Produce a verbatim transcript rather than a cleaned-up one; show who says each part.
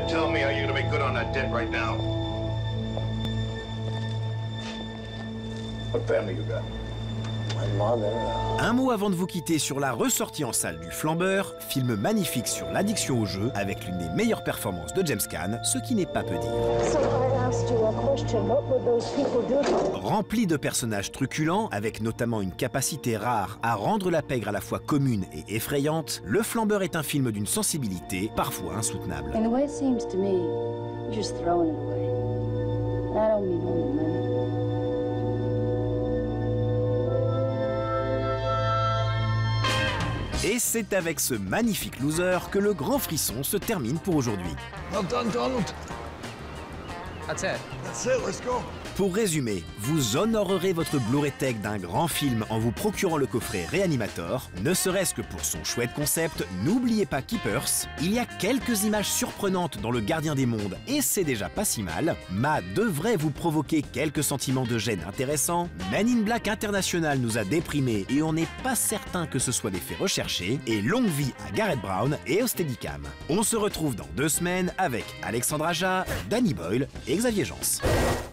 Speaker 1: tell me how you're gonna make good on that debt right now. What family you got?
Speaker 2: My mother.
Speaker 3: Un mot avant de vous quitter sur la ressortie en salle du Flambeur, film magnifique sur l'addiction au jeu, avec l'une des meilleures performances de James Caan, ce qui n'est pas peu dire.
Speaker 4: So I asked you a question. What would those people do?
Speaker 3: Rempli de personnages truculents, avec notamment une capacité rare à rendre la pègre à la fois commune et effrayante, Le Flambeur est un film d'une sensibilité parfois insoutenable.
Speaker 5: And the way it seems to me, you're just throwing it away. And I don't mean only money.
Speaker 3: Et c'est avec ce magnifique loser que le grand frisson se termine pour aujourd'hui.
Speaker 2: Well done, Donald.
Speaker 6: That's it.
Speaker 2: That's it, let's go.
Speaker 3: Pour résumer, vous honorerez votre Blu-ray Tech d'un grand film en vous procurant le coffret Reanimator, ne serait-ce que pour son chouette concept. N'oubliez pas Keepers, il y a quelques images surprenantes dans Le Gardien des Mondes et c'est déjà pas si mal. Ma devrait vous provoquer quelques sentiments de gêne intéressants. Men in Black International nous a déprimés et on n'est pas certain que ce soit des faits recherchés. Et longue vie à Garrett Brown et au Steadicam. On se retrouve dans deux semaines avec Alexandre Aja, Danny Boyle et Xavier Jans.